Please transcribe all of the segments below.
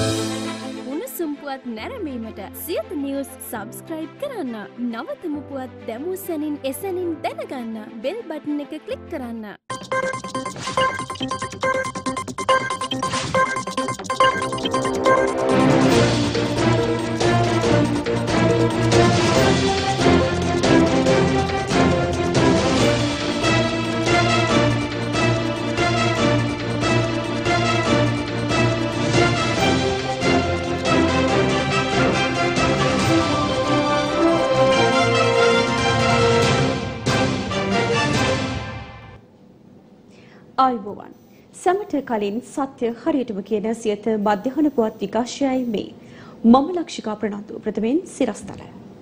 උණුසුම් පුවත් නැරඹීමට සියත නිවුස් සබ්ස්ක්‍රයිබ් කරන්න. නවතම පුවත් දැමූ සැනින් එසැනින් දැනගන්න බෙල් බටන් එක ක්ලික් කරන්න. ආයුබෝවන් සමට කලින් සත්‍ය හරියටම කියන සියත මධ්‍යහන පුවත් විකාශයයි මේ මම ලක්ෂිකා ප්‍රනාන්දු ප්‍රථමයෙන් සිරස්තල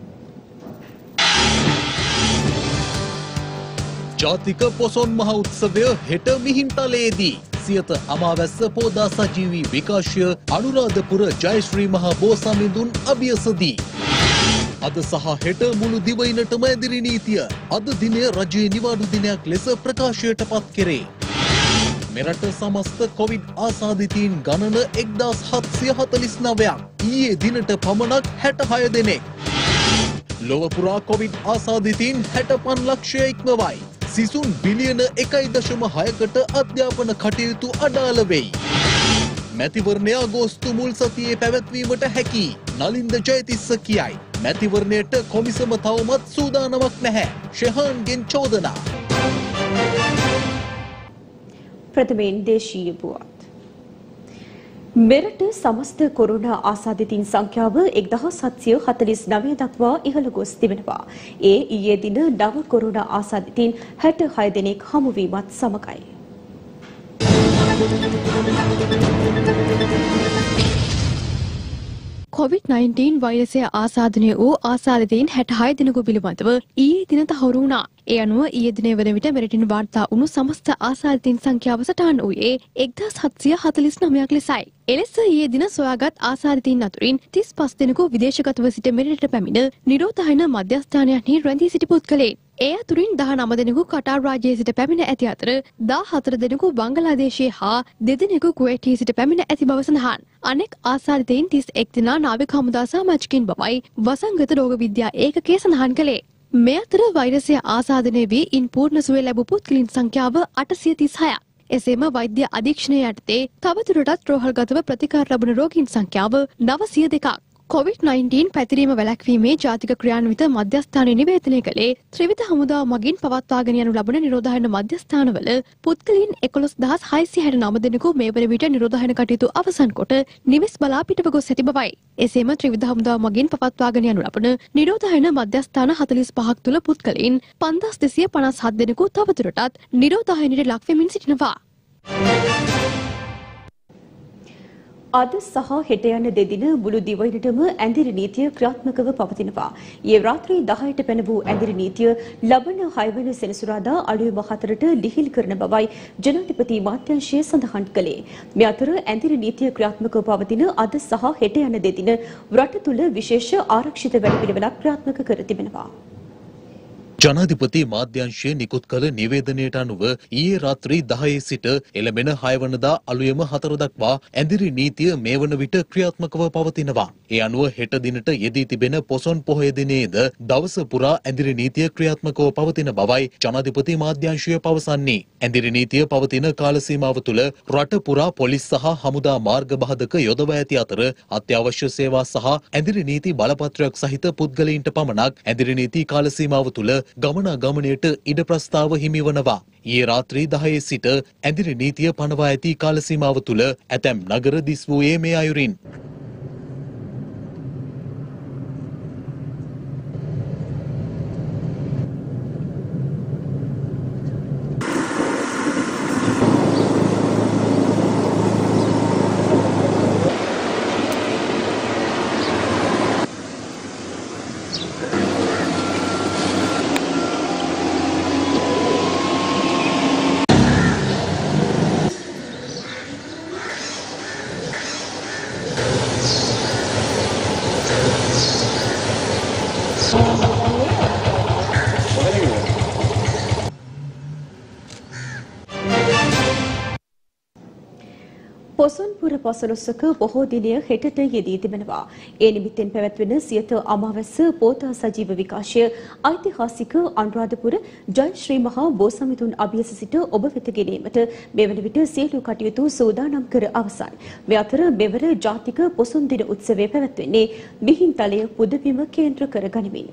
ජාතික පොසොන් මහ උත්සවය හෙට මිහින්තලයේදී සියත අමාවැස්ස පෝදා සජීවී විකාශය අනුරාධපුර ජයශ්‍රී මහා බෝසමිඳුන් අභියසදී අද සහ හෙට මුළු දිවයිනටම ඇදිරි නීතිය අද දිනය රජයේ නිවාඩු දිනයක් ලෙස ප්‍රකාශයට පත් කෙරේ. මෙරට සමස්ත කොවිඩ් ආසාදිතයින් ගණන 1749ක් ඊයේ දිනට පමණක් 66 දෙනෙක්. ලොව පුරා කොවිඩ් ආසාදිතයින් 65 ලක්ෂය ඉක්මවයි. සිසුන් බිලියන 1.6කට අධ්‍යාපන කටයුතු අඩාල වෙයි. මැතිවරණය අගෝස්තු මුල් සතියේ පැවැත්වීමට හැකි නලින්ද ජයතිස්ස කියයි. මැතිවරණයට කොමිසම තවමත් සූදානමක් නැහැ. ෂෙහාන්ගෙන් චෝදනා. ප්‍රථමයෙන් දේශීය පුවත්. මෙරට සමස්ත කොරෝනා ආසාදිතයින් සංඛ්‍යාව 1749 දක්වා ඉහළ ගොස් තිබෙනවා. ඒ ඊයේ දින නව කොරෝනා ආසාදිතයින් 66 දෙනෙක් හමුවීමත් සමගයි. COVID-19 වෛරසය ආසාදනය වූ ආසාදිතයින් 66 දෙනෙකු පිළිබඳව ඊයේ දින තහවුරු වුණා. ඒ අනුව ඊයේ දිනේ වන විට මෙරටින් වාර්තා වුණු සමස්ත ආසාදිතයින් සංඛ්‍යාව සටහන් වූයේ 1749ක් ලෙසයි. එලෙස ඊයේ දින සොයාගත් ආසාදිතයින් අතුරින් 35 දෙනෙකු විදේශගතව සිට මෙරටට පැමිණ නිරෝධායන මධ්‍යස්ථානයන්හි රැඳී සිටි පුද්ගලයන්. ඒ අතුරින් 19 දෙනෙකු කටාර් රාජ්‍යයේ සිට පැමිණ ඇති අතර 14 දෙනෙකු බංගලාදේශයේ හා 2 දෙනෙකු කුවේටයේ සිට පැමිණ ඇති බව සඳහන්. අනෙක් ආසාදිතයින් 31 දෙනා නාවික හමුදා සමාජිකින් බවයි වසංගත රෝග විද්‍යා ඒකකයේ සඳහන් කළේ. මේ අතර වෛරසය ආසාදනය වී ඉන් පූර්ණ සුවය ලැබූ පුද්ගලයන් සංඛ්‍යාව 836ක්. එසේම වෛද්‍ය අධීක්ෂණය යටතේ තවදුරටත් රෝහල්ගතව ප්‍රතිකාර ලබන රෝගීන් සංඛ්‍යාව 902ක්. COVID-19 පැතිරීම වැළැක්වීමේ ජාතික ක්‍රියාන්විත මධ්‍යස්ථානය නිවේදනය කළේ ත්‍රිවිධ හමුදාව මගින් පවත්වාගෙන යනු ලබන නිරෝධායන මධ්‍යස්ථානවල පුද්ගලයන් 11669 දෙනෙකු මේ වන විට නිරෝධායන කටයුතු අවසන් කොට නිවෙස් බලා පිටව ගොස් ඇති බවයි. එසේම ත්‍රිවිධ හමුදාව මගින් පවත්වාගෙන යනු ලබන නිරෝධායන මධ්‍යස්ථාන 45ක් තුළ පුද්ගලයන් 5257 දෙනෙකු තවදුරටත් නිරෝධායනයට ලක් වෙමින් සිටිනවා. අද සහ හෙට යන දෙදින මුළු දිවයිනටම ඇඳිරි නීතිය ක්‍රියාත්මකව පවතිනවා. ඊයේ රාත්‍රී 10ට පැන වූ ඇඳිරි නීතිය ලබන 6 වන සෙනසුරාදා අලුයම 4ට ලිහිල් කරන බවයි ජනාධිපති මාත්‍යාංශය සඳහන් කළේ. මේ අතර ඇඳිරි නීතිය ක්‍රියාත්මකව පවතින අද සහ හෙට යන දෙදින රට තුළ විශේෂ ආරක්ෂිත වැඩපිළිවෙලක් ක්‍රියාත්මක කර තිබෙනවා. ජනාධිපති මාධ්‍යංශය නිකුත් කළ නිවේදනයට අනුව ඊයේ රාත්‍රී 10 සිට එළඹෙන 6 වනදා අලුයම 4 දක්වා ඇඳිරි නීතිය මේ වන විට ක්‍රියාත්මකව පවතිනවා. ඒ අනුව හෙට දිනට යෙදී තිබෙන පොසොන් පොහොය දිනේද දවස පුරා ඇඳිරි නීතිය ක්‍රියාත්මකව පවතින බවයි ජනාධිපති මාධ්‍යංශය පවසන්නේ. ඇඳිරි නීතිය පවතින කාල සීමාව තුළ රට පුරා පොලිස් සහ හමුදා මාර්ග බහදක යොදවා ඇති අතර අත්‍යවශ්‍ය සේවා සහ ඇඳිරි නීති බලපත්‍රයක් සහිත පුද්ගලයින්ට පමණක් ඇඳිරි නීති කාල සීමාව තුළ ගමනාගමනයට ඉඩ ප්‍රස්තාව හිමිවනවා. ඊයේ රාත්‍රී 10 සිට ඇඳිරි නීතිය පනවා ඇති කාල සීමාව තුළ ඇතැම් නගර දිස් වූයේ මේ අයුරින්. පොසොන්පුර පසළොස්වක බොහෝ දිනය හෙටට යෙදී තිබෙනවා. ඒ නිමිත්තෙන් පැවැත්වෙන සියත අමාවැස්ස පෝතා සජීව විකාශය ඓතිහාසික අනුරාධපුර ජය ශ්‍රී මහා බෝසමිඳුන් අභියස සිට ඔබ වෙත ගෙනීමට මෙවන විට සියලු කටයුතු සූදානම් කර අවසන්. මේ අතර මෙවර ජාතික පොසොන් දින උත්සවය පැවැත්වෙන්නේ මිහින්තලය පුදබිම කේන්ද්‍ර කර ගනිමින්.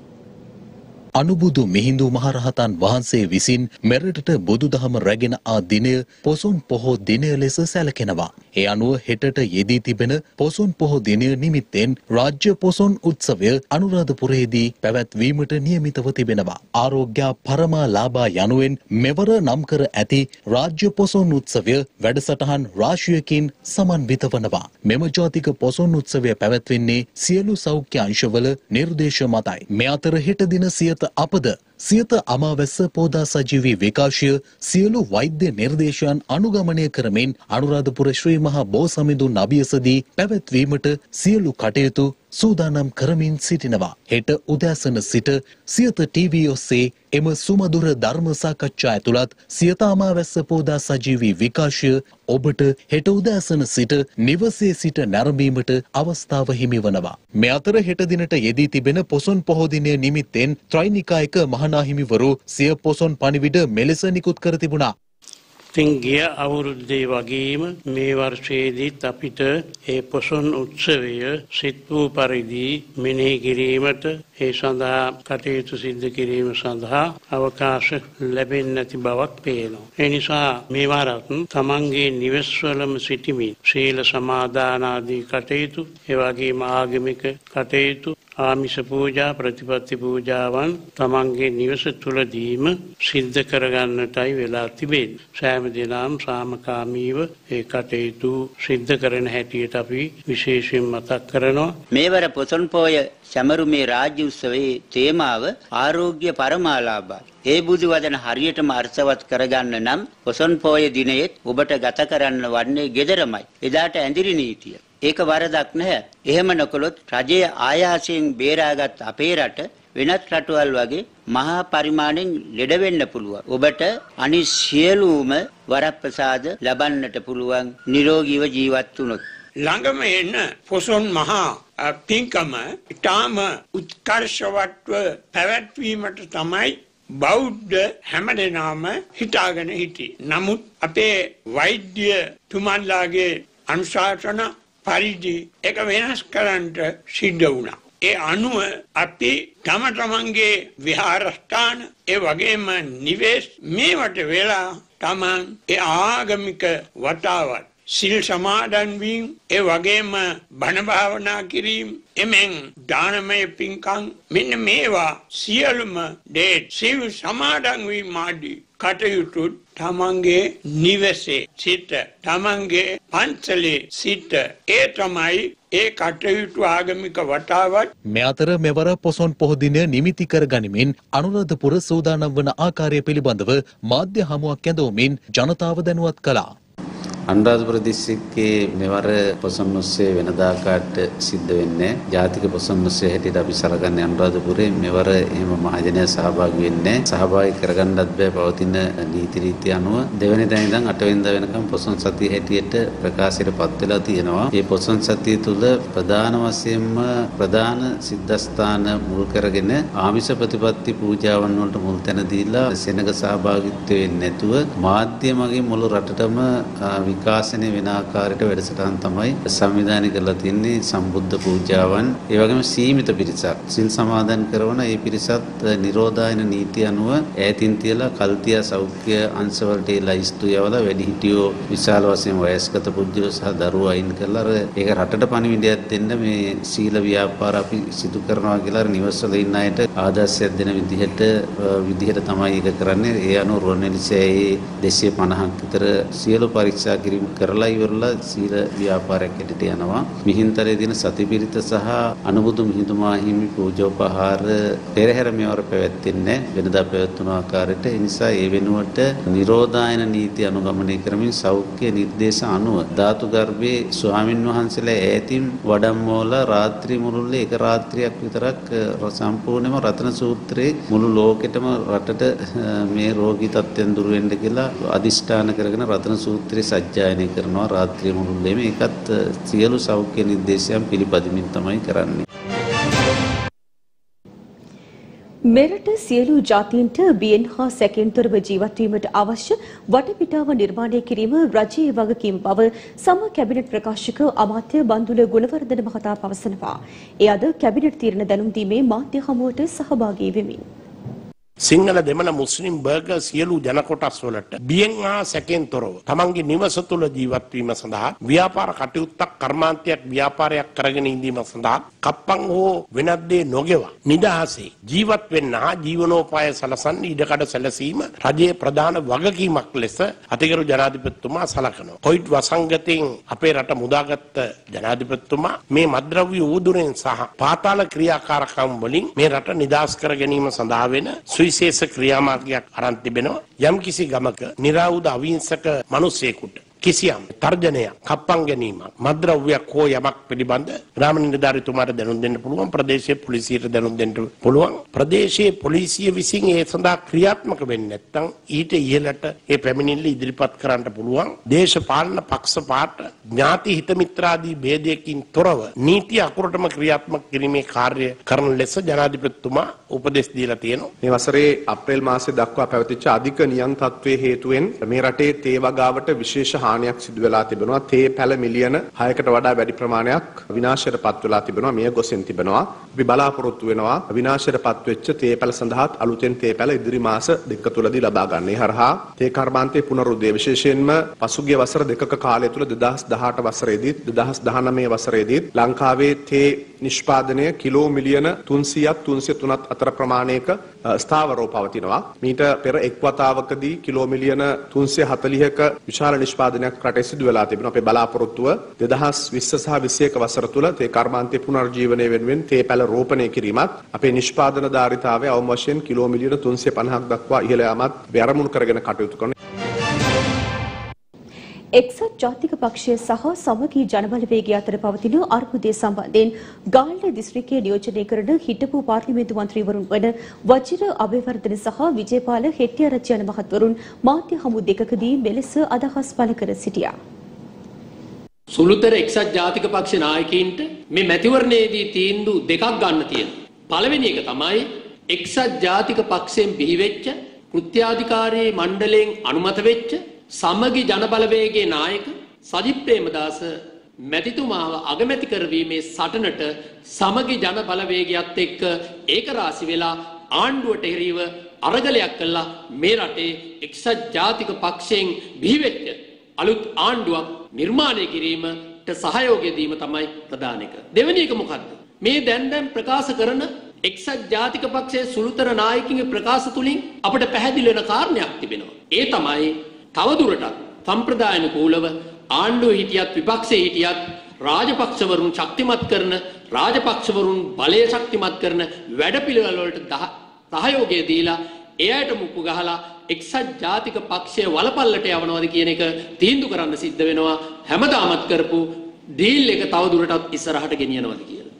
අනුබුදු මිහිඳු මහරහතන් වහන්සේ විසින් මෙරටට බුදුදහම රැගෙන ආ දිනය පොසොන් පොහෝ දිනය ලෙස සැලකෙනවා. ඒ අනුව හෙටට යෙදී තිබෙන පොසොන් පොහෝ දිනය නිමිත්තෙන් රාජ්‍ය පොසොන් උත්සවය අනුරාධපුරයේදී පැවැත්වීමට නියමිතව තිබෙනවා. ආරෝග්‍ය පරමාලාභා යනුවෙන් මෙවර නම් කර ඇති රාජ්‍ය පොසොන් උත්සවය වැඩසටහන් රාශියකින් සමන්විත වනවා. මෙම ජාතික පොසොන් උත්සවය පැවැත්වෙන්නේ සියලු සෞඛ්‍ය අංශවල නිර්දේශ මතයි. මේ අතර හෙට දින අපද සියත අමාවැස්ස පෝදා සජීවී විකාශය සියලු වෛද්‍ය නිර්දේශයන් අනුගමනය කරමින් අනුරාධපුර ශ්‍රී මහා බෝසමිඳුන් අභියසදී පැවැත්වීමට සියලු කටයුතු සූදානම් කරමින් සිටිනවා. හෙට උදෑසන සිට සියත ටීවී ඔස්සේ එම සුමధుර ධර්ම සාකච්ඡා ඇතුළත් සියත අමාවැස්ස පෝදා සජීවී විකාශය ඔබට හෙට උදෑසන සිට නිවසේ සිට නැරඹීමට අවස්ථාව හිමිවනවා. මේ අතර හෙට දිනට යෙදී තිබෙන පොසොන් පොහෝ දිනය නිමිත්තෙන් ත්‍රිනිකායක මහනාහිමිවරු සිය පොසොන් පණිවිඩ මෙලෙස නිකුත් කර තිබුණා. ඉතින් ගිය අවුරුද්දේ වගේම මේ වර්ෂයේදීත් අපිට ඒ පොසොන් උත්සවය සිත් වූ පරිදි මෙනෙහි කිරීමට ඒ සඳහා කටයුතු සිද්ධ කිරීම සඳහා අවකාශ ලැබෙන්නේ නැති බවක් පේනවා. ඒ නිසා මේ වරත් තමන්ගේ නිවෙස්වලම සිටමින් ශීල සමාදාන ආදී කටයුතු, ඒ වගේම ආගමික කටයුතු, ආමිෂ පූජා, ප්‍රතිපත්ති පූජාවන් තමන්ගේ නිවස තුලදීම සිද්ධ කරගන්නටයි වෙලා තිබෙන්නේ. සෑම දිනම සාමකාමීව ඒ කටයුතු සිද්ධ කරන හැටියට අපි විශේෂයෙන් මතක් කරනවා. මේවර පොසොන් පෝය සමරුමේ රාජ්‍ය උත්සවයේ තේමාව ආරෝග්‍ය පරමාලාභයි. ඒ බුදු වදන හරියටම අර්ථවත් කරගන්න නම් පොසොන් පෝය දිනයේත් ඔබට ගත කරන්න වන්නේ ගෙදරමයි. එදාට ඇඳිරි නීතිය. ඒක වරදක් නැහැ. එහෙම නොකළොත් රජයේ ආයාසයෙන් බේරාගත් අපේ රට වෙනත් රටවල් වගේ මහා පරිමාණයෙන් ලෙඩ වෙන්න පුළුවන්. ඔබට අනිත් සියලුම වරප්‍රසාද ලබන්නට පුළුවන් නිරෝගීව ජීවත් වුණොත්. ළඟම එන පොසොන් මහා පින්කම ඊටාම උත්කර්ෂවත්ව පැවැත්වීමට තමයි බෞද්ධ හැමදෙනාම හිතාගෙන හිටියේ. නමුත් අපේ වෛද්‍ය තුමන්ලාගේ අනුශාසන පරිදි එක වෙනස් කරන්නට සිද්ධ වුණා. ඒ අනුව අපි තමන්ගේ විහාරස්ථාන, ඒ වගේම නිවෙස් මේවට වෙලා තමන් ඒ ආගමික වතාවත් සිල් සමාදන් වීම, ඒ වගේම බණ භාවනා කිරීම, එමෙන් දානමය පින්කම්, මෙන්න මේවා සියලුම දේ සිල් සමාදන් වීම ආදී කටයුතු තමන්ගේ නිවසේ සිට, තමන්ගේ පන්සලේ සිට, ඒ තමයි ඒ කටයුතු ආගමික වතාවත්. මේ අතර මෙවර පොසොන් පොහෝ දිනය නිමිති කර ගනිමින් අනුරාධපුර සූදානම් වන ආකාරය පිළිබඳව මාධ්‍ය හමුවක් ඇඳවමින් ජනතාව දැනුවත් කළා. අනුරාධපුර දිස්ත්‍රික්කයේ මෙවර පොසොන් උත්සවය වෙනදාකාට සිද්ධ වෙන්නේ ජාතික පොසොන් උත්සවය හැටියට අපි සලකන්නේ අනුරාධපුරේ. මෙවර එහෙම මහජනයා සහභාගී වෙන්නේ සහභාගී කරගන්නත් බෑ. පවතින නීති රීති අනුව දෙවැනිදා ඉඳන් 8 වෙනිදා වෙනකම් පොසොන් සතිය හැටියට ප්‍රකාශයට පත් වෙලා තියෙනවා. මේ පොසොන් සතිය තුල ප්‍රධාන වශයෙන්ම ප්‍රධාන සිද්ධාස්ථාන මුල් කරගෙන ආමිෂ ප්‍රතිපත්ති පූජාවන් වලට මුල් තැන දීලා සෙනඟ සහභාගීත්වය වෙන්නේ නැතුව මාධ්‍ය මගින් මුළු රටටම විකාශනය වෙන ආකාරයට වැඩසටහන් තමයි සංවිධානය කරලා තින්නේ. සම්බුද්ධ පූජාවන්, ඒ වගේම සීමිත පිරිසක් සිල් සමාදන් කරන ඒ පිරිසත් නිරෝධායන නීතිය අනුව ඈතින් තියලා කල්තියා සෞඛ්‍ය අංශවලට ලයිස්තු යවලා වැඩිහිටියෝ විශාල වශයෙන් වයස්ගත පුද්ගලයෝ සහ දරුවෝ අයින් කරලා ඒක රටට පණිවිඩයක් දෙන්න මේ සීල ව්‍යාපාර අපි සිදු කරනවා කියලා නිවස්වල ඉන්න අයට ආදර්ශයක් දෙන විදිහට තමයි ඒක කරන්නේ. ඒ අනුව රුවන්වැලිසෑයේ 250ක් විතර සියලු පරීක්ෂා කිරීම කරලා ඉවරලා සීල ව්‍යාපාරයක් ඇටට යනවා. මිහින්තලේ දින සතිපිරිත සහ අනුබුදු මිහිඳු මාහිමි පූජෝපහාර පෙරහැර මෙවර පැවැත්වෙන්නේ වෙනදා පැවැත්වුණු ආකාරයට. ඒ නිසා ඒ වෙනුවට නිරෝධායන නීති අනුගමනය කරමින් සෞඛ්‍ය නිර්දේශ අනුව ධාතු ගර්භයේ ස්වාමින් වහන්සේලා ඈතින් වඩම්මෝලා රාත්‍රී මුළුල්ලේ එක රාත්‍රියක් විතරක් සම්පූර්ණයෙන්ම රතන සූත්‍රයේ මුළු ලෝකෙටම රටට මේ රෝගී තත්ත්වෙන් දුර වෙන්න කියලා අදිෂ්ඨාන කරගෙන රතන සූත්‍රයේ සජ්ජායනය කරනවා රාත්‍රියේ මුළුල්ලේම. ඒකත් සියලු සෞඛ්‍ය නිර්දේශයන් පිළිපදිමින් තමයි කරන්නේ. මෙරට සියලු ජාතීන්ට බියෙන් හා සැකයෙන් තොරව ජීවත් වීමට අවශ්‍ය වටපිටාව නිර්මාණය කිරීම රජයේ වගකීම බව සම කැබිනට් ප්‍රකාශක අමාත්‍ය බන්දුල ගුණවර්ධන මහතා පවසනවා. ඒ අද කැබිනට් තීරණ දැනුම් දීමේ මාධ්‍ය හමුවට සහභාගී වෙමින් සිංහල දෙමළ මුස්ලිම් බර්ගර් සියලු ජන කොටස් වලට බියෙන් හා සැකයෙන් තොරව තමන්ගේ නිවස තුළ ජීවත් වීම සඳහා ව්‍යාපාර කටයුත්තක් කර්මාන්තයක් ව්‍යාපාරයක් කරගෙන ඉඳීම සඳහා කප්පන් හෝ වෙනත් දේ නොගෙවා නිදහසේ ජීවත් වෙන්න හා ජීවනෝපාය සලසන්න ඉඩකඩ සැලසීම රජයේ ප්‍රධාන වගකීමක් ලෙස අතිගරු ජනාධිපතිතුමා සලකනවා. කොවිඩ් වසංගතයෙන් අපේ රට මුදාගත්ත ජනාධිපතිතුමා මේ මද්ද්‍රව්‍ය ඌදුරෙන් සහ පාතාල ක්‍රියාකාරකම් වලින් මේ රට නිදහස් කර ගැනීම සඳහා වෙන විශේෂ ක්‍රියාමාර්ගයක් අරන් තිබෙනවා. යම්කිසි ගමක නිරාවුද අවිහිංසක මිනිසෙකුට කිසියම් තර්ජනයක් කප්පන් ගැනීමක් මද්ද්‍රව්‍යයක් හෝ යමක් පිළිබඳ ග්‍රාම නිලධාරීතුමාට දැනුම් දෙන්න පුළුවන්. ප්‍රදේශීය පොලිසියට දැනුම් දෙන්න පුළුවන්. ප්‍රදේශීය පොලිසිය විසින් ඒ සඳහා ක්‍රියාත්මක වෙන්නේ නැත්නම් ඊට ඉහළට ඒ පැමිණිල්ල ඉදිරිපත් කරන්න පුළුවන්. දේශපාලන පක්ෂපාත ඥාති හිත මිත්‍රාදී ભેදයකින් තොරව නීතිය අකුරටම ක්‍රියාත්මක කිරීමේ කාර්ය කරන ලෙස ජනාධිපතිතුමා උපදෙස් දීලා තියෙනවා. මේ වසරේ අප්‍රේල් මාසයේ දක්වා පැවතිච්ච අධික නියම් තත්ත්වයේ හේතුවෙන් මේ රටේ තේ වගාවට විශේෂ හානියක් සිදු වෙලා තිබෙනවා. තේ පැල මිලියන 6කට වඩා වැඩි ප්‍රමාණයක් විනාශයටපත් වෙලා තිබෙනවා. මිය ගොසින් තිබෙනවා. අපි බලාපොරොත්තු වෙනවා විනාශයටපත් වෙච්ච තේ පැල සඳහාත් අලුතෙන් තේ පැල ඉදිරි මාස දෙක තුලදී ලබා ගන්න. ඒ හරහා තේ කර්මාන්තයේ පුනරුද්ධය විශේෂයෙන්ම පසුගිය වසර දෙකක කාලය තුල 2018 වසරේදීත් 2019 වසරේදීත් ලංකාවේ තේ නිෂ්පාදනය කිලෝ මිලියන 300ක් 303ක් අතර ප්‍රමාණයක ස්ථාවරව පවතිනවා. මීට පෙර එක් වතාවකදී කිලෝ මිලියන 340ක විශාල නිෂ්පාදනයක් රටේ සිදු වෙලා තිබෙනවා. අපේ බලාපොරොත්තුව 2020 සහ 21 වසර තුල තේ කර්මාන්තයේ පුනර්ජීවනය වෙනුවෙන් තේ පැල රෝපණය කිරීමත් අපේ නිෂ්පාදන ධාරිතාවය අවම වශයෙන් කිලෝ මිලියන 350ක් දක්වා ඉහළ යාමත් බැරමුණු කරගෙන කටයුතු කරනවා. එක්සත් ජාතික පක්ෂය සහ සමගී ජනබලවේගය අතර පවතින අර්බුදය සම්බන්ධයෙන් ගාල්ල දිස්ත්‍රික්කයේ නියෝජනය කරන හිටපු පාර්ලිමේන්තු මන්ත්‍රීවරුන් වන වජිර අබේවර්ධන සහ විජේපාල හෙට්ටිආරච්චි යන මහත්වරුන් මාධ්‍ය හමු දෙකකදී මෙලෙස අදහස් පළ කර සිටියා. සුළුතර එක්සත් ජාතික පක්ෂ නායකයින්ට මේ මැතිවරණයේදී තීන්දුව දෙකක් ගන්න තියෙනවා. පළවෙනි එක තමයි එක්සත් ජාතික පක්ෂයෙන් බිහිවෙච්ච කෘත්‍යාධිකාරී මණ්ඩලයෙන් අනුමත වෙච්ච සමගි ජනබලවේගයේ නායක සජිත් ප්‍රේමදාස මැතිතුමාව අගමැති කරවීමේ සටනට සමගි ජනබලවේගයත් එක්ක ඒකරාශි වෙලා ආණ්ඩුවට එරෙහිව අරගලයක් කළා මේ රටේ එක්සත් ජාතික පක්ෂයෙන් බිහිවෙච්ච අලුත් ආණ්ඩුවක් නිර්මාණය කිරීමට සහයෝගය දීම තමයි ප්‍රධාන එක. දෙවෙනි එක මොකද්ද? මේ දැන් ප්‍රකාශ කරන එක්සත් ජාතික පක්ෂයේ සුළුතර නායකින්ගේ ප්‍රකාශ තුලින් අපිට පැහැදිලි වෙන කාරණයක් තිබෙනවා. ඒ තමයි තවදුරටත් සම්ප්‍රදායන කූලව ආණ්ඩුවේ හිටියත් විපක්ෂයේ හිටියත් රාජපක්ෂවරුන් ශක්තිමත් කරන රාජපක්ෂවරුන් බලය ශක්තිමත් කරන වැඩපිළිවෙල වලට සහයෝගය දීලා එයාට මුක්කු ගහලා එක්සත් ජාතික පක්ෂය වලපල්ලට යවනවාද කියන එක තීන්දුව කරන්න සිද්ධ වෙනවා. හැමදාමත් කරපු ඩීල් එක තවදුරටත් ඉස්සරහට ගෙනියනවාද කියලා.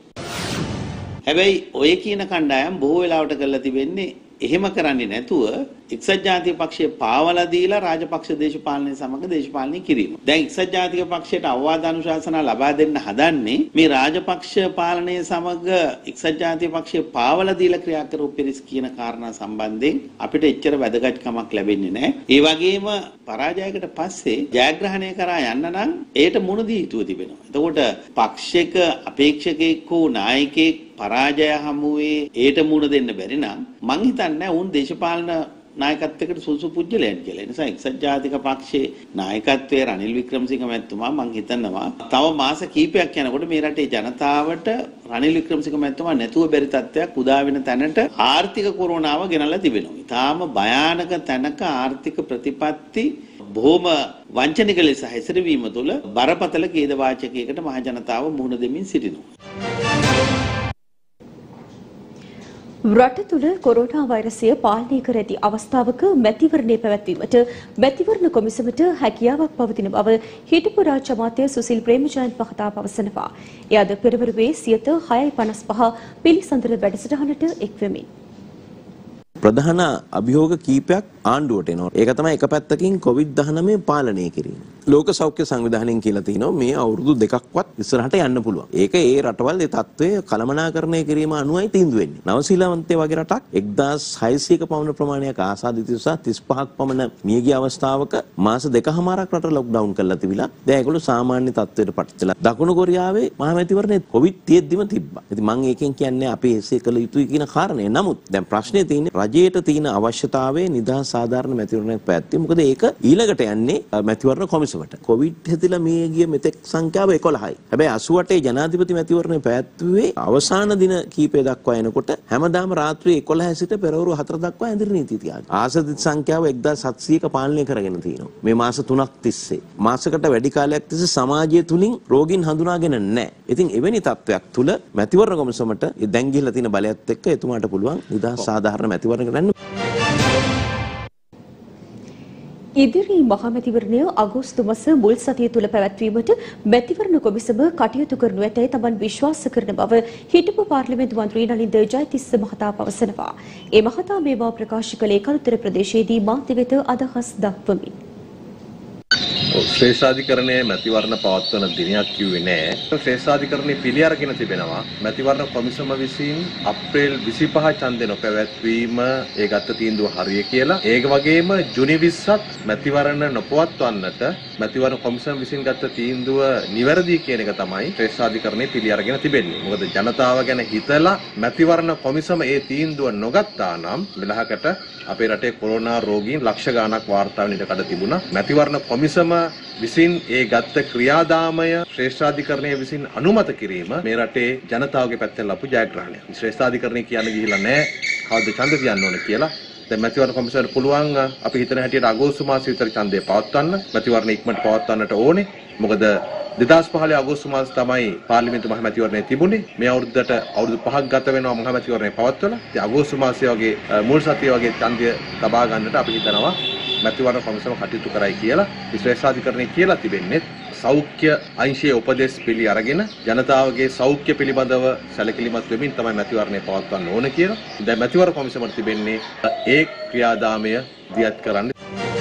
හැබැයි ඔය කියන කණ්ඩායම් බොහෝ වෙලාවට කරලා තිබෙන්නේ එහෙම කරන්නේ නැතුව එක්සත් ජාතික පක්ෂය පාවලා දීලා රාජපක්ෂ දේශපාලනය සමග දේශපාලනය කිරීම. දැන් එක්සත් ජාතික පක්ෂයට අවවාද අනුශාසනා ලබා දෙන්න හදන්නේ මේ රාජපක්ෂ පාලනය සමග එක්සත් ජාතික පක්ෂය පාවලා දීලා ක්‍රියා කරපු පිරිස් කියන කාරණා සම්බන්ධයෙන් අපිට එච්චර වැදගත්කමක් ලැබෙන්නේ නැහැ. ඒ වගේම පරාජයකට පස්සේ ජයග්‍රහණය කරා යන්න නම් ඒට මුණ දී යුතුව තිබෙනවා. එතකොට පක්ෂයක අපේක්ෂකෙක් හෝ නායකයෙක් පරාජය හමුවේ ඒට මුණ දෙන්න බැරි නම් මං හිතන්නේ උන් දේශපාලන නායකත්වයකට සුසු පුජ්‍යලයන් කියලා. ඒ නිසා එක්සත් ජාතික පක්ෂයේ නායකත්වයේ රනිල් වික්‍රමසිංහ මැතිතුමා මං හිතනවා තව මාස කිහිපයක් යනකොට මේ රටේ ජනතාවට රනිල් වික්‍රමසිංහ මැතිතුමා නැතුව බැරි තත්ත්වයක් උදා වෙන තැනට ආර්ථික කොරෝනාව ගෙනල්ලා තිබෙනවා. ඊටාම භයානක තැනක ආර්ථික ප්‍රතිපත්ති බොහොම වංචනික ලෙස හැසිරවීම තුළ බරපතල ඛේද වාචකයකට මහ ජනතාව මුහුණ දෙමින් සිටිනවා. රට තුළ කොරෝනා වෛරසය පාලනය කර ඇති අවස්ථාවක මැතිවරණය පැවැත්වීමට මැතිවරණ කොමිසමට හැකියාවක් පවතින බව හිටපු රාජ්‍ය අමාත්‍ය සුසිල් ප්‍රේමජයන්ත මහතා පවසනවා. එය අද පෙරවරුවේ 6:55 පිළිසඳර වැඩසටහනට එක්වෙමින් ප්‍රධාන අභියෝග කීපයක් ආණ්ඩුවට එනවා. ඒක තමයි එක පැත්තකින් COVID-19 පාලනය කිරීම. ලෝක සෞඛ්‍ය සංවිධානයෙන් කියලා තිනවා මේ අවුරුදු දෙකක්වත් ඉස්සරහට යන්න පුළුවන්. ඒක ඒ රටවල් ඒ තත්ත්වය කළමනාකරණය කිරීම අනුවයි තීන්දුව වෙන්නේ. නවසීලන්තයේ වගේ රටක් 1600ක පමණ ප්‍රමාණයක් ආසාදිත සහ 35ක් පමණ මියගිය අවස්ථාවක මාස දෙකමාරක් රට ලොක්ඩවුන් කරලා තිබිලා දැන් ඒගොල්ලෝ සාමාන්‍ය තත්ත්වයට පත්වෙලා. දකුණු කොරියාවේ මහමැතිවරණයේ කොවිඩ් තියෙද්දිම තිබ්බා. ඉතින් මම ඒකෙන් කියන්නේ අපි එසේ කළ යුතුයි කියන කාරණේ. නමුත් දැන් ප්‍රශ්නේ තියෙන්නේ රජයට තියෙන අවශ්‍යතාවයේ නිදහස් සාධාරණ මැතිවරණයක් පැවැත්වීම. මොකද ඒක ඊළඟට යන්නේ මැතිවරණ කොමිසමට. කොවිඩ් හැදිලා මේ ගිය මෙතෙක් සංඛ්‍යාව 11යි. හැබැයි 88 ජනාධිපති මැතිවරණය පැවැත්වුවේ අවසාන දින කීපය දක්වා එනකොට හැමදාම රාත්‍රී 11 සිට පෙරවරු 4 දක්වා ඇඳිරි නීතිය තියාගෙන. ආසදිත සංඛ්‍යාව 1700ක පාලනය කරගෙන තියෙනවා. මේ මාස 3ක් තිස්සේ. මාසකට වැඩි කාලයක් තිස්සේ සමාජය තුලින් රෝගීන් හඳුනාගෙන නැහැ. ඉතින් එවැනි තත්ත්වයක් තුල මැතිවරණ කොමිසමට දැන් ගිහිලා තියෙන බලයත් එක්ක එතුමාට පුළුවන් නිදහස් සාධාරණ මැතිවරණ කරන්න. ඉදිරි මහමැතිවරණය අගෝස්තු මාස මුල් සතිය තුල පැවැත්වීමට මැතිවරණ කොමිසම කටයුතු කරනු ඇතැයි තමන් විශ්වාස කරන බව හිටපු පාර්ලිමේන්තු මන්ත්‍රී නලින්ද ජයතිස්ස මහතා පවසනවා. ඒ මහතා මේ බව ප්‍රකාශ කළේ කළුතර ප්‍රදේශයේදී මාධ්‍ය වෙත අදහස් දක්වමින්. ශ්‍රේෂ්ඨාධිකරණයේ මැතිවරණ පවත්වන දිනයක් කිව්වේ නෑ. ශ්‍රේෂ්ඨාධිකරණයේ පිළි අරගෙන තිබෙනවා. මැතිවරණ කොමිසම විසින් අප්‍රේල් 25 ඡන්දේ නොපැවැත්වීම ඒ ගත්ත තීන්දුව හරිය කියලා. ඒක වගේම ජුනි 20ත් මැතිවරණ නොපවත්වන්නට මැතිවරණ කොමිසම විසින් ගත්ත තීන්දුව නිවැරදි කියන එක තමයි ශ්‍රේෂ්ඨාධිකරණයේ පිළි අරගෙන තිබෙන්නේ. මොකද ජනතාව ගැන හිතලා මැතිවරණ කොමිසම ඒ තීන්දුව නොගත්තා නම් මෙලහකට අපේ රටේ කොරෝනා රෝගීන් ලක්ෂ ගණනක් වාර්තා වෙන ඉඩකඩ තිබුණා. මැතිවරණ කොමිසම විසින් ඒ ගත්ත ක්‍රියාදාමය ශ්‍රේෂ්ඨාධිකරණය විසින් අනුමත කිරීම මේ රටේ ජනතාවගේ පැත්තෙන් ලැබු ජයග්‍රහණයක්. ශ්‍රේෂ්ඨාධිකරණය කියන්න ගිහිල්ලා නැහැ කවද්ද ඡන්ද තියන්න ඕන කියලා. දැන් මැතිවරණ කොමිසමට පුළුවන් අපි හිතන හැටියට අගෝස්තු මාසෙ විතර ඡන්දය පවත්වන්න. මැතිවරණ ඉක්මනට පවත්වන්නට ඕනේ. මොකද 2015 අගෝස්තු මාසෙ තමයි පාර්ලිමේන්තු මහ මැතිවරණය තිබුණේ. මේ අවුරුද්දට අවුරුදු 5ක් ගත වෙනවා මහ මැතිවරණය පවත්වලා. ඉතින් අගෝස්තු මාසයේ වගේ මුල් සතිය වගේ ඡන්දය ලබා ගන්නට අපි හිතනවා මැතිවරණ කොමිසම කටයුතු කරයි කියලා. ශ්‍රේෂ්ඨාධිකරණය කියලා තිබෙන්නේ සෞඛ්‍ය අංශයේ උපදෙස් පිළි අරගෙන ජනතාවගේ සෞඛ්‍ය පිළිබඳව සැලකිලිමත් වෙමින් තමයි මැතිවරණය පවත්වන්න ඕන කියලා. දැන් මැතිවරණ කොමිසමට තිබෙන්නේ ඒ ක්‍රියාදාමය දියත් කරන්න.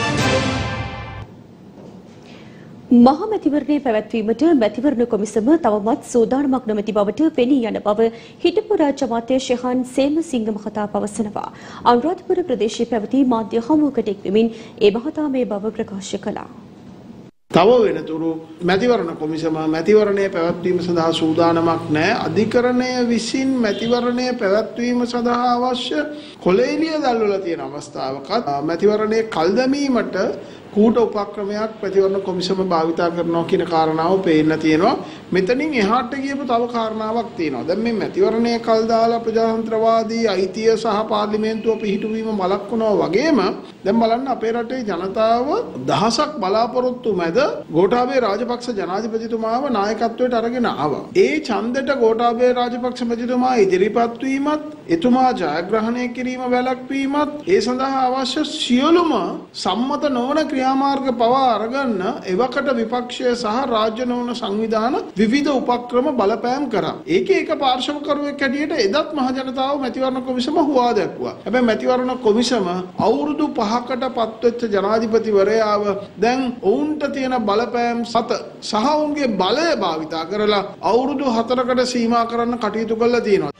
මහමැතිවරණයේ පැවැත්වීමට මැතිවරණ කොමිසම තවමත් සූදානමක් නොමැති බවට පෙනී යන බව හිටපු රාජ්‍ය අමාත්‍ය ශෙහාන් සේමසිංහ මහතා පවසනවා. අනුරාධපුර ප්‍රදේශයේ පැවති මාධ්‍ය හමුවකට එක්වමින් ඒ මහතා මේ බව ප්‍රකාශ කළා. තව වෙනතුරු මැතිවරණ කොමිසම මැතිවරණයේ පැවැත්වීම සඳහා සූදානමක් නැහැ. අධිකරණය විසින් මැතිවරණයේ පැවැත්වීම සඳහා අවශ්‍ය කොලෙලිය දල්වලා තියෙන අවස්ථාවකත් මැතිවරණයේ කල් දැමීමට කූට උපක්‍රමයක් මැතිවරණ කොමිසම භාවිතා කරනවා කියන කාරණාව පේන්න තියෙනවා. මෙතනින් එහාට ගියපු තව කාරණාවක් තියෙනවා. දැන් මේ මැතිවරණයේ කල් දාලා ප්‍රජාතන්ත්‍රවාදී අයිතිය සහ පාර්ලිමේන්තුව පිහිටුවීම මලක්වනවා වගේම දැන් බලන්න අපේ රටේ ජනතාව දහසක් බලාපොරොත්තු මැද ගෝඨාභය රාජපක්ෂ ජනාධිපතිතුමාව නායකත්වයට අරගෙන ආවා. ඒ ඡන්දෙට ගෝඨාභය රාජපක්ෂ මැතිතුමා ඉදිරිපත් වීමත් එතුමා ජයග්‍රහණය කිරීම වැළැක්වීමත් ඒ සඳහා අවශ්‍ය සියලුම සම්මත නොවන ක්‍රියාමාර්ග පවා අරගන්න එවකට විපක්ෂය සහ රාජ්‍ය නොවන සංවිධාන විවිධ උපක්‍රම බලපෑම් කරා. ඒකේ එක පාර්ශවකරුවෙක් හැටියට එදත් මහ ජනතාව මැතිවරණ කොමිසම හුවා දැක්වුවා. හැබැයි මැතිවරණ කොමිසම අවුරුදු 5කට පත්වෙච්ච ජනාධිපතිවරයාව දැන් ඔවුන්ට තියෙන බලපෑම් සත සහ ඔවුන්ගේ බලය භාවිතා කරලා අවුරුදු 4කට සීමා කරන්න කටයුතු කළා තියෙනවා.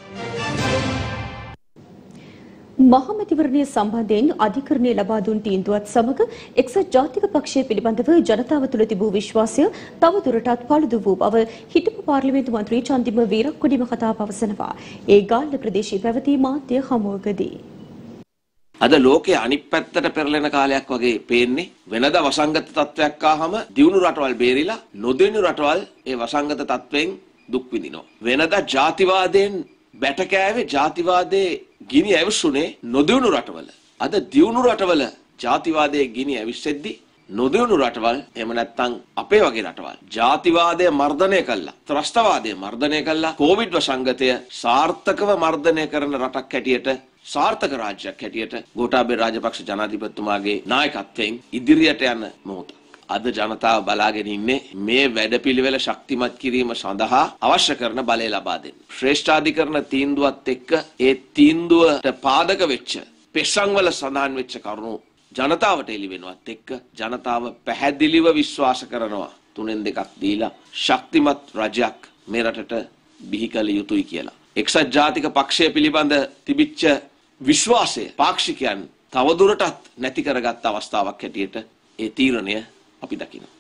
මහමැතිවරණය සම්බන්ධයෙන් අධිකරණය ලබා දුන් තීන්දුවත් සමග එක්සත් ජාතික පක්ෂය පිළිබඳව ජනතාව තුළ තිබූ විශ්වාසය තවදුරටත් පළුදු වූ බව හිටපු පාර්ලිමේන්තු මන්ත්‍රී චන්දිම වීරක්කොඩි මහතා පවසනවා. ඒ ගාල්ල ප්‍රදේශයේ පැවති මාධ්‍ය හමුවකදී අද ලෝකයේ අනිත් පැත්තට පෙරලෙන කාලයක් වගේ පේන්නේ. වෙනද වසංගත තත්වයක් ආවම දියුණු රටවල් බේරිලා නොදියුණු රටවල් ඒ වසංගත තත්වයෙන් දුක් විඳිනවා. වෙනද ජාතිවාදයෙන් බැට කෑවේ ජාතිවාදයේ ගිනි ඇවිස්සුනේ නොදියුණු රටවල. අද දියුණු රටවල ජාතිවාදයේ ගිනි ඇවිස්සෙද්දි නොදියුණු රටවල් එහෙම නැත්නම් අපේ වගේ රටවල් ජාතිවාදය මර්ධනය කළා, ත්‍රස්තවාදය මර්ධනය කළා, කොවිඩ් වසංගතය සාර්ථකව මර්ධනය කරන රටක් හැටියට සාර්ථක රාජ්‍යයක් හැටියට ගෝඨාභය රාජපක්ෂ ජනාධිපතිතුමාගේ නායකත්වයෙන් ඉදිරියට යන මොහොත. අද ජනතාව බලාගෙන ඉන්නේ මේ වැඩපිළිවෙල ශක්තිමත් කිරීම සඳහා අවශ්‍ය කරන බලය ලබා දෙන්න. ශ්‍රේෂ්ඨාධිකරණ තීන්දුවත් එක්ක ඒ තීන්දුවට පාදක වෙච්ච පෙස්සන්වල සඳහන් වෙච්ච කරුණු ජනතාවට එළි වෙනවත් එක්ක ජනතාව පැහැදිලිව විශ්වාස කරනවා 3න් 2ක් දීලා ශක්තිමත් රජයක් මේ රටට බිහි කළ යුතුයි කියලා. එක්සත් ජාතික පක්ෂය පිළිබඳ තිබිච්ච විශ්වාසය පාක්ෂිකයන් තවදුරටත් නැති කරගත් අවස්ථාවක් හැටියට ඒ තීරණය අපි දකිනවා.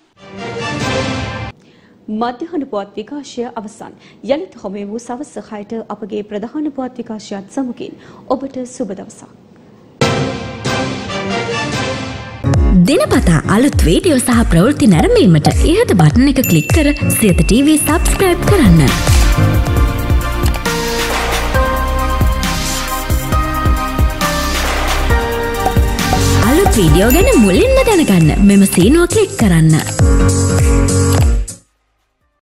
මධ්‍යහන පුවත් විකාශය අවසන්. යලිත් හමුවෙමු සවස් 6ට අපගේ ප්‍රධාන පුවත් විකාශයත් සමගින්. ඔබට සුබ දවසක්. දිනපතා අලුත් වීඩියෝ සහ ප්‍රවෘත්ති නැරඹීමට ඉහත බටන් එක ක්ලික් කර සියත TV සබ්ස්ක්‍රයිබ් කරන්න. අලුත් වීඩියෝ ගැන මුලින්ම දැනගන්න මෙම සීනුව ක්ලික් කරන්න.